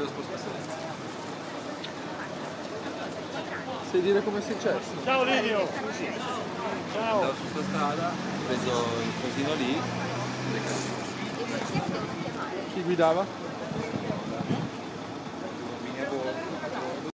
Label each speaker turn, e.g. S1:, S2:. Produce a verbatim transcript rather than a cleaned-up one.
S1: devo spostare.
S2: Sai dire come è successo?
S3: Ciao Livio! Ciao!
S1: Andavo su sta strada, ho preso il cosino lì.
S2: Chi guidava?